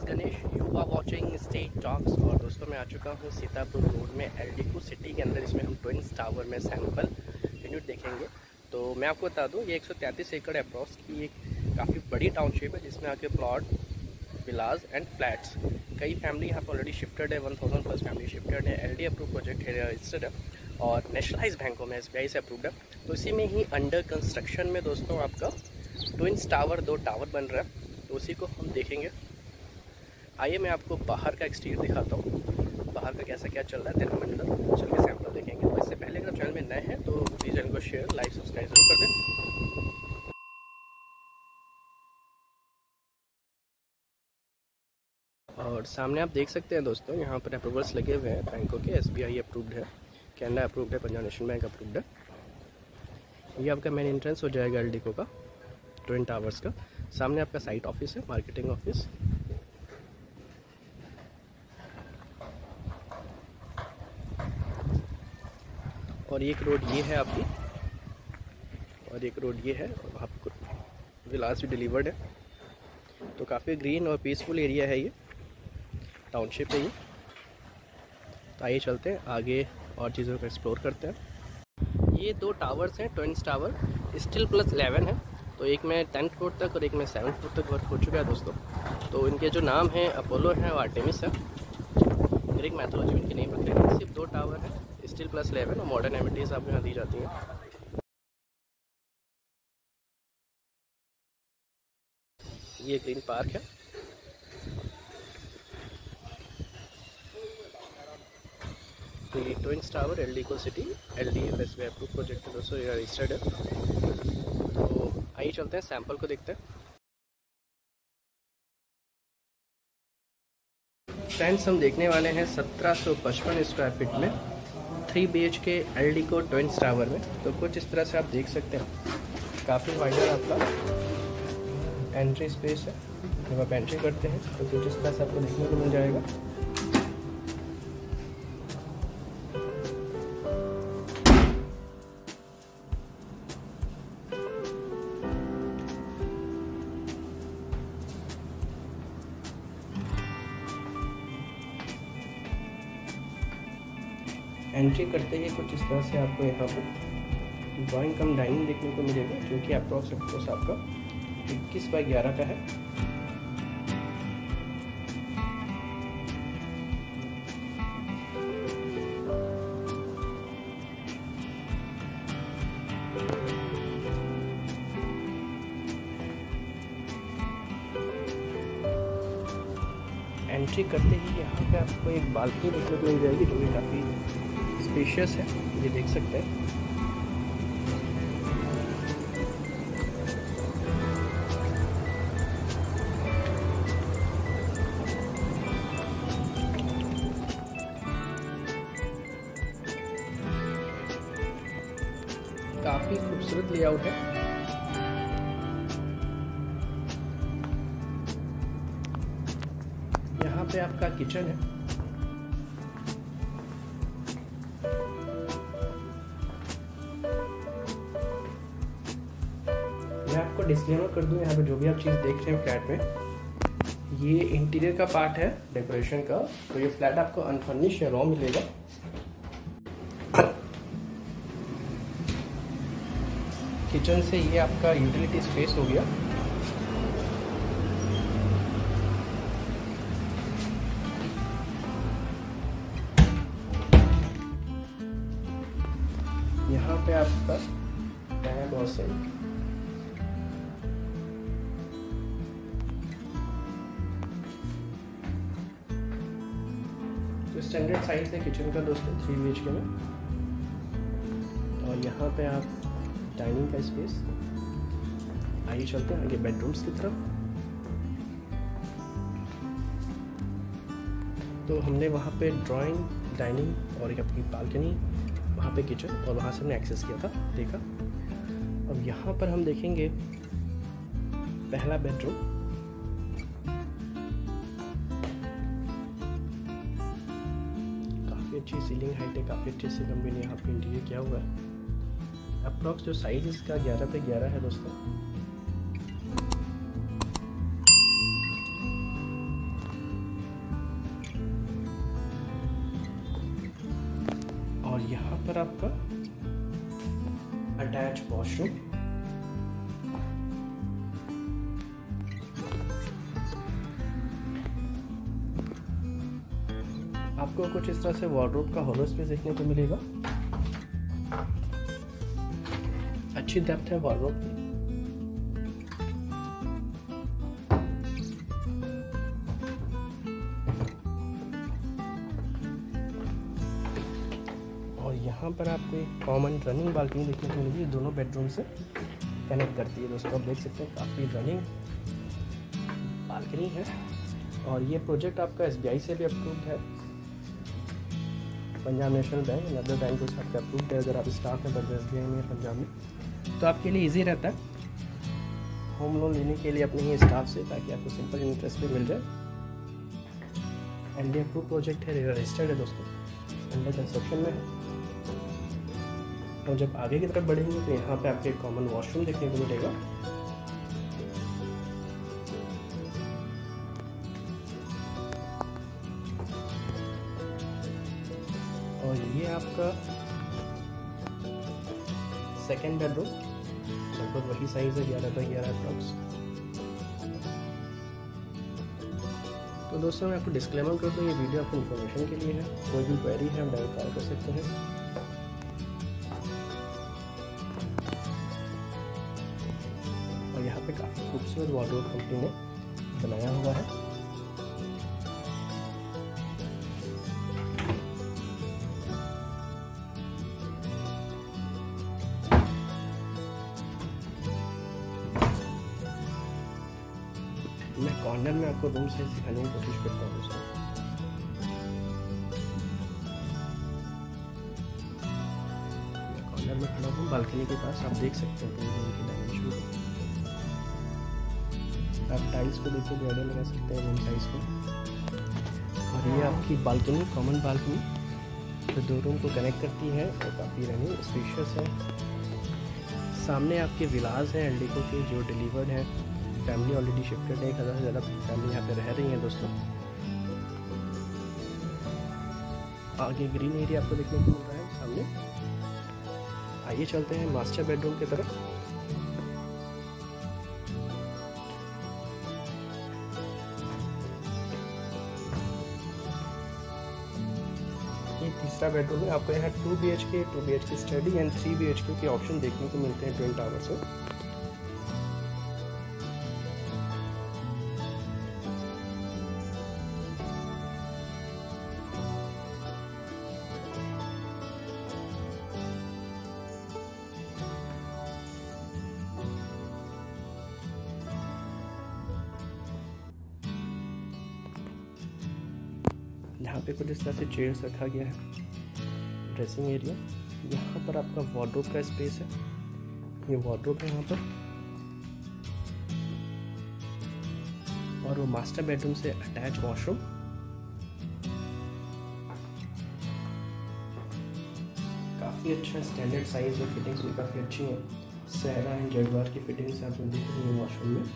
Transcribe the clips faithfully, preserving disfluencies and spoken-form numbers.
Ganesh, you are watching state talks. और दोस्तों मैं आ चुका हूँ सीतापुर रोड में एल्डिको सिटी के अंदर, इसमें हम ट्विंस टावर में सैंपल यूनिट देखेंगे। तो मैं आपको बता दूँ ये एक सौ तैंतीस एकड़ अप्रॉक्स की एक काफ़ी बड़ी टाउनशिप है, जिसमें आके प्लॉट, विलाज एंड फ्लैट्स, कई फैमिली यहाँ पर ऑलरेडी शिफ्टेड है, one thousand plus family shifted है। एल डी अप्रूव प्रोजेक्ट है, रजिस्टर्ड है और नेशनलाइज बैंकों में एस बी आई से अप्रूव्ड है। तो इसी में ही अंडर कंस्ट्रक्शन में दोस्तों आपका ट्विंस टावर, दो टावर बन रहा है, तो उसी को हम देखेंगे। आइए मैं आपको बाहर का एक्सटीरियर दिखाता हूँ, बाहर का कैसा क्या चल रहा है, फिर हम अंदर चल के सैंपल देखेंगे। तो इससे पहले अगर आप चैनल में नए हैं तो प्लीज़ चैनल को शेयर, लाइक, सब्सक्राइब जरूर कर दें। और सामने आप देख सकते हैं दोस्तों, यहाँ पर अप्रूवल्स लगे हुए हैं बैंकों के। एस बी आई अप्रूव्ड है, कैनरा अप्रूव्ड है, पंजाब नेशनल बैंक अप्रूव्ड है। ये आपका मेन एंट्रेंस हो जाएगा एल्डिको का, ट्विन टावर्स का। सामने आपका साइट ऑफिस है, मार्केटिंग ऑफिस। और एक रोड ये है आपकी, और एक रोड ये है, और आपको विलास भी डिलीवर्ड है। तो काफ़ी ग्रीन और पीसफुल एरिया है, ये टाउनशिप है ये। तो आइए चलते हैं आगे और चीज़ों को एक्सप्लोर करते हैं। ये दो टावर्स हैं, twins tower, stilt plus eleven है। तो एक में टेंथ फ्लोर तक और एक में सेवन्थ फ्लोर तक वर्क हो चुका है दोस्तों। तो इनके जो नाम हैं अपोलो हैं और आर्टेमिस है, ग्रीक मैथोलॉजी में इनके नेम रखे हैं। सिर्फ दो टावर हैं, स्टील प्लस इलेवन, और मॉडर्न एमिनिटीज़ आपको यहाँ दी जाती हैं। ये ग्रीन पार्क है। तो ये twins tower Eldeco city, L D F S B I approve project है दोस्तों, ये रजिस्टर्ड है। तो आइए चलते हैं सैंपल को देखते हैं। फ्रेंड्स हम देखने वाले हैं सत्रह सौ पचपन स्क्वायर फीट में three B H K Eldeco twins tower में। तो कुछ इस तरह से आप देख सकते हैं, काफ़ी वाइडर आपका एंट्री स्पेस है। जब आप एंट्री करते हैं तो कुछ इस तरह से आपको देखने को मिल जाएगा। एंट्री करते ही कुछ इस तरह से आपको यहाँ पर ड्राइंग कम डाइनिंग देखने को मिलेगा, जो कि अप्रॉक्स आपका इक्कीस बाई ग्यारह का है। एंट्री करते ही यहाँ पे आपको एक बालकनी देखने को मिल जाएगी, जो कि काफ़ी स्पेशियस है, ये देख सकते हैं। काफी खूबसूरत लेआउट है। यहाँ पे आपका किचन है। मैं आपको डिस्क्लेमर कर दूं, यहाँ पे जो भी आप चीज़ देख रहे हैं फ्लैट में, ये इंटीरियर का पार्ट है डेकोरेशन का। तो ये फ्लैट आपको अनफर्निश या रॉ मिलेगा। किचन से ये आपका यूटिलिटी स्पेस हो गया। यहाँ पे आपका टैब और सिंक। तो स्टैंडर्ड साइज है किचन का दोस्तों, थ्री बी एच के में। और यहाँ पे आप डाइनिंग का स्पेस। आइए चलते हैं आगे बेडरूम्स की तरफ। तो हमने वहाँ पे ड्राइंग, डाइनिंग और एक अपनी बालकनी, वहाँ पे किचन, और वहाँ से हमने एक्सेस किया था, देखा। अब यहाँ पर हम देखेंगे पहला बेडरूम। काफ़ी अच्छी सीलिंग हाइट है, काफ़ी अच्छे से कंपनी ने यहाँ पे इंटीरियर किया हुआ है। अप्रॉक्स जो साइज इसका ग्यारह पे ग्यारह है दोस्तों। यहाँ पर आपका अटैच वॉशरूम, आपको कुछ इस तरह से वार्डरोब का हॉलो स्पेस देखने को मिलेगा। अच्छी डेप्थ है वार्डरोब की। और यहाँ पर आपको एक कॉमन रनिंग बालकनी देखने को मिलेगी, दोनों बेडरूम से कनेक्ट करती है। दोस्तों आप देख सकते हैं काफ़ी रनिंग बालकनी है। और ये प्रोजेक्ट आपका एस बी आई से भी अप्रूव्ड है, Punjab national bank and other bank से आपका अप्रूव्ड है। अगर आप स्टाफ में एस बी आई में पंजाब में, तो आपके लिए इजी रहता है होम लोन लेने के लिए अपने ही स्टाफ से, ताकि आपको सिंपल इंटरेस्ट पे मिल जाए। एंड अप्रूव प्रोजेक्ट है, रजिस्टर्ड है दोस्तों, अंडर कंस्ट्रक्शन में है। और जब आगे की तरफ बढ़ेंगे तो यहाँ पे आपको एक कॉमन वॉशरूम देखने को मिलेगा। और ये आपका सेकेंड बेडरूम, लगभग वही साइज है, ग्यारह बाई ग्यारह अप्रॉक्स। तो दोस्तों मैं आपको डिस्क्लेमर कर दूँ, ये वीडियो आपको इन्फॉर्मेशन के लिए है। कोई भी क्वेरी है हम डायरेक्ट कॉल कर सकते हैं। और यहाँ पे काफ़ी खूबसूरत वार्डरोब कंपनी ने बनाया हुआ है। मैं कॉर्नर में आपको रूम से सिखाने की कोशिश करता हूँ दोस्तों। मैं कॉर्नर में खड़ा हूँ बालकनी के पास, आप देख सकते हैं रूम की डायमेंशन। आप टाइल्स को देखकर भी आइडिया लगा सकते हैं रूम साइज को। और ये आपकी बालकनी, कॉमन बालकनी जो दो रूम को कनेक्ट करती है, और काफ़ी रनिंग स्पेशियस है। सामने आपके विलास हैं एल्डिको के जो डिलीवर्ड हैं। फैमिली ऑलरेडी शिफ्टेड है, एक हज़ार से ज़्यादा फैमिली यहाँ पे रह रही है दोस्तों। आगे ग्रीन एरिया आपको देखने को मिल रहा है सामने। आइए चलते हैं मास्टर बेडरूम की तरफ। ये तीसरा बेडरूम है। आपको यहाँ two B H K, two B H K study and three B H K के ऑप्शन देखने को मिलते हैं ट्विन टावर्स में। यहाँ पे कुछ इस तरह से चेयर्स रखा गया है। ड्रेसिंग एरिया, यहाँ पर आपका वार्डरोब का स्पेस है। ये वार्डरोब है यहाँ पर। और वो मास्टर बेडरूम से अटैच वॉशरूम। काफ़ी अच्छा स्टैंडर्ड साइज है, फिटिंग्स भी काफ़ी अच्छी है। सहरा एंड जगवार की फिटिंग्स आप देख रहे हैं वॉशरूम में।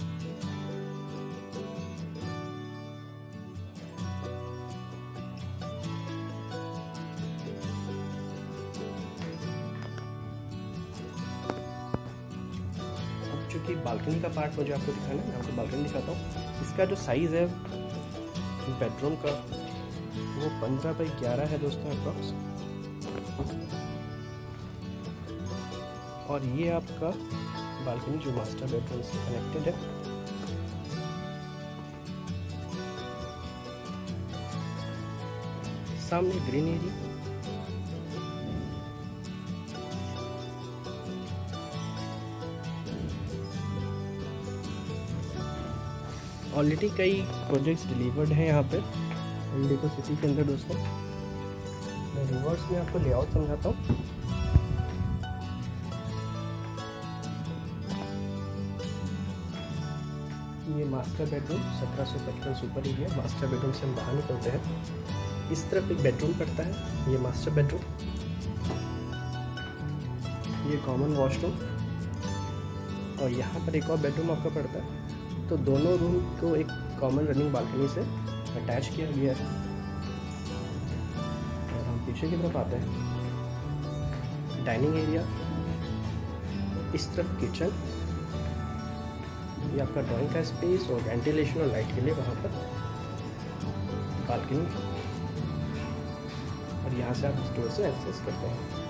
चूँकि बालकनी का पार्ट मुझे आपको दिखाना है, मैं आपको बालकनी दिखाता हूँ। इसका जो साइज़ है बेडरूम का वो पंद्रह बाई ग्यारह है दोस्तों अप्रॉक्स। और ये आपका बालकनी जो मास्टर बेडरूम से कनेक्टेड है। सामने ग्रीन एरिया, ऑलरेडी कई प्रोजेक्ट्स डिलीवर्ड हैं यहाँ पे एल्डिको सिटी के अंदर दोस्तों। मैं रिवर्स में आपको लेआउट समझाता हूँ। ये मास्टर बेडरूम सत्रह सौ पचपन सुपर एरिया। मास्टर बेडरूम से हम बाहर निकलते हैं। इस तरफ एक बेडरूम पड़ता है, ये मास्टर बेडरूम। ये कॉमन वॉशरूम, और यहाँ पर एक और बेडरूम आपका पड़ता है। तो दोनों रूम को एक कॉमन रनिंग बालकनी से अटैच किया गया है। और हम पीछे की तरफ आते हैं। डाइनिंग एरिया, इस तरफ किचन, ये आपका ड्राइंग का स्पेस और वेंटिलेशन और लाइट के लिए वहाँ पर बालकनी, और यहाँ से आप स्टोर से एक्सेस करते हैं।